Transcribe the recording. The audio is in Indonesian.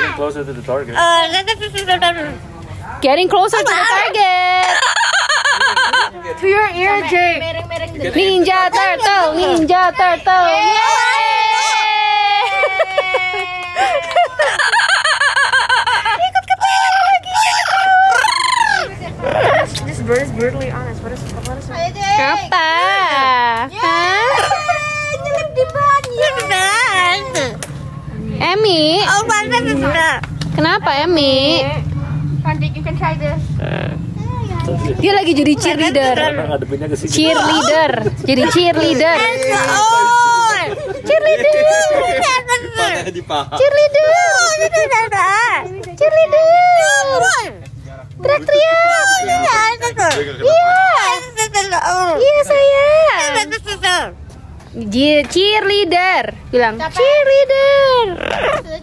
Getting closer to the target. Getting closer to the target. To your ear, Jake. Ninja turtle, ninja turtle. This bird is brutally honest. What is it? Apa? Hah? Emmy? Kenapa Emmy? You can try this. Dia lagi jadi cheerleader. Ngadepinnya ke sini. Cheerleader. Jadi cheerleader. Cheerleader. Panahnya di paha. Cheerleader. Cheerleader. Teriak-teriak. Iya sayang. Cheerleader. Bilang cheerleader.